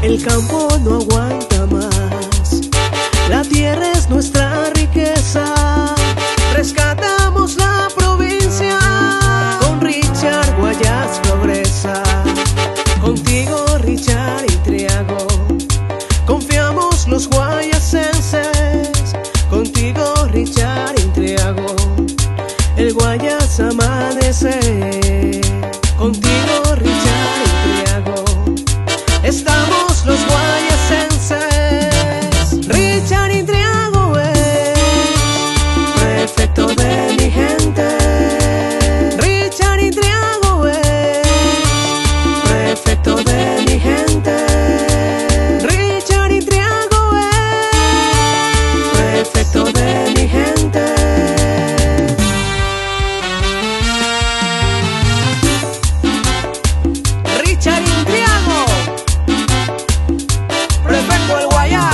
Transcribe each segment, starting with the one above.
El campo no aguanta más, la tierra es nuestra riqueza. Rescatamos la provincia, con Richard Guayas progresa. Contigo Richard y Triago, confiamos los guayasenses. Contigo Richard y Triago, el Guayas amanece. Contigo Richard y Triago, estamos los guayasenses. Richard y Triago es prefecto de mi gente. Richard y Triago es prefecto de mi gente. Richard y Triago es prefecto de mi gente. Richard y Triago, prefecto del Guayas.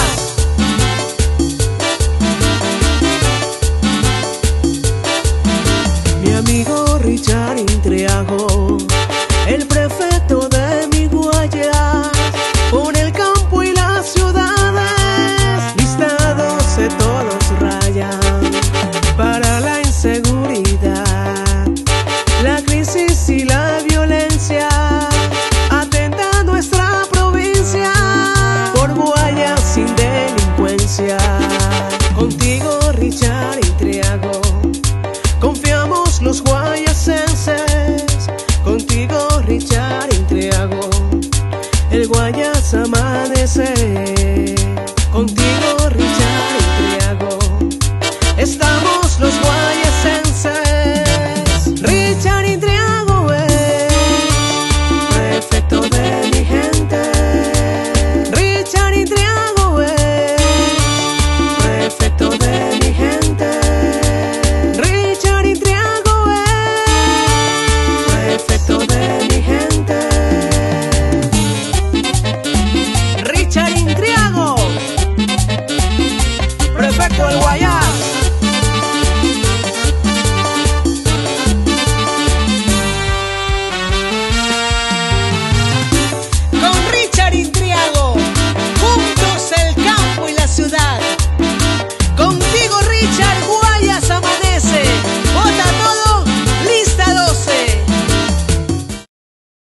Mi amigo Richard Intriago, el prefecto de mi Guayas, con el campo y las ciudades listados se todos rayan. Para la inseguridad, la crisis y la violencia, atenta nuestra provincia, por Guayas sin delincuencia. Contigo Richard y Triago, confiamos los guayasenses. Contigo Richard y Triago, el Guayas amanece. Contigo Richard y Triago, estamos